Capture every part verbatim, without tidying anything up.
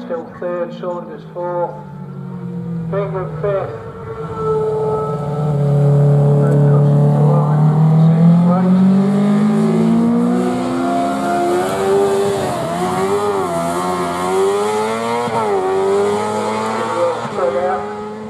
still third, Saunders fourth, Bingham fifth. No crossing the line, sixth place. Spread out.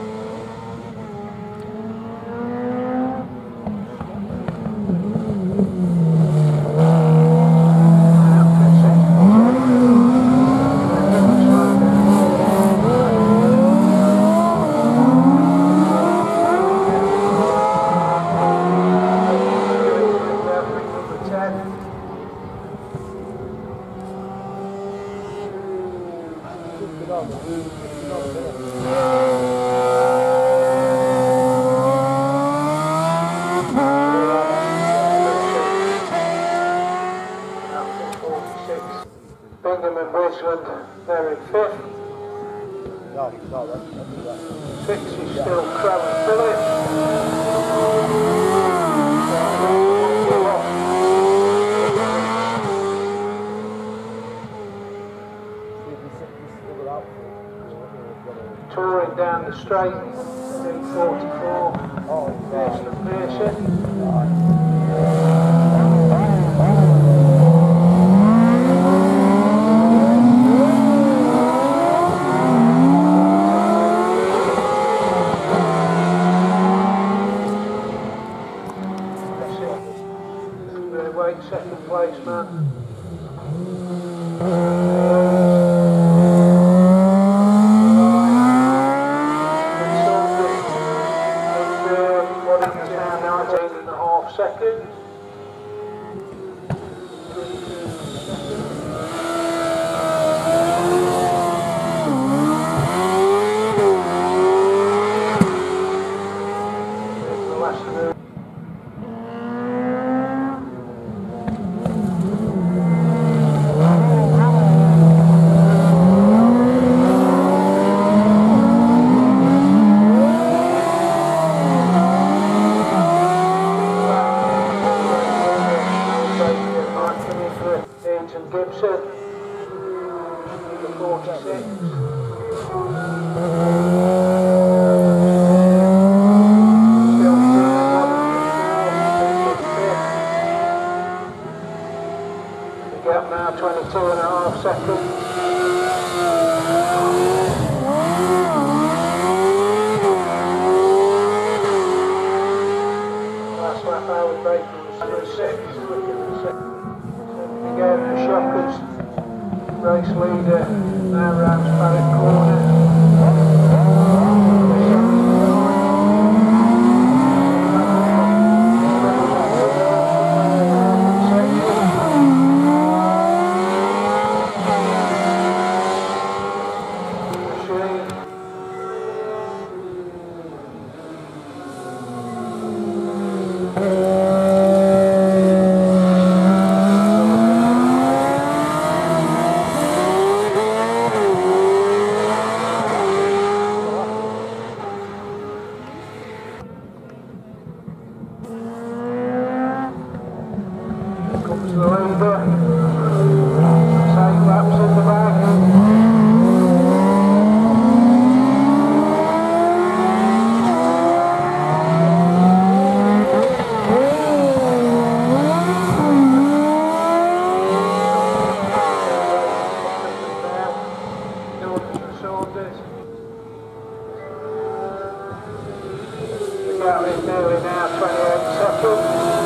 Bingham and Bridgeland, they're in fifth. No, no, that's, that's, that's. Six is still Crow and Phillips. Touring down the straight, three forty-four. Oh, Pearson and Pearson. Second place, man. What is now nineteen and a half seconds. There's the last move. Gibson, number forty-six. Still the gap now twenty-two and a half seconds. Last lap Howard Baker was number six, quicker than six. Again, the Shockers, race leader, now round Barrett corner. Comes the leader, same laps in the back. Jordan and Saunders. The gap is nearly now twenty-eight seconds.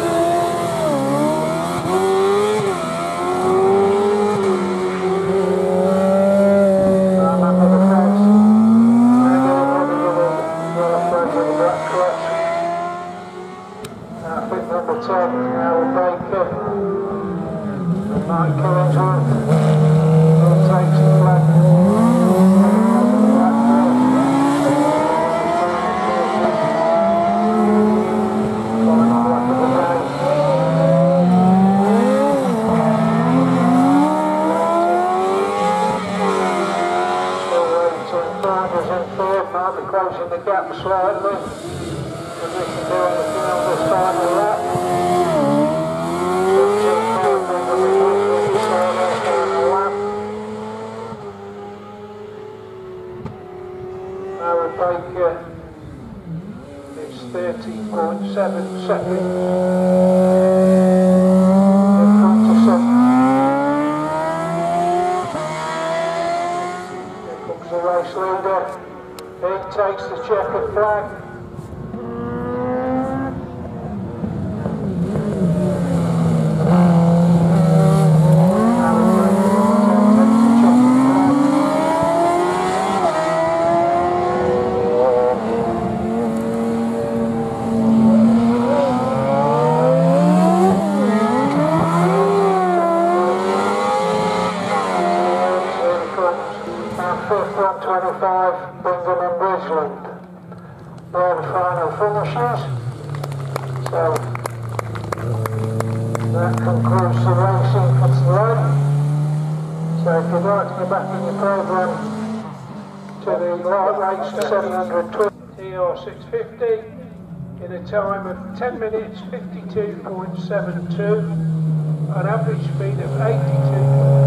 Number ten, Howard Baker, and Mike Collinsworth, all takes the flag. Final lap of the day. Still waiting to Flanders in third, might be closing the gap slightly. Position doing the final this final lap. seventeen pound, breaker, it's thirteen point seven seconds in front of second. Here comes the race leader, he takes the checkered flag. one twenty-five, Bingham and Bridgeland. They're the final finishes. So that concludes the racing for today. So if you'd like to go back in your programme to the light race seven hundred twenty T R six fifty in a time of ten minutes fifty-two point seven two, an average speed of eighty-two point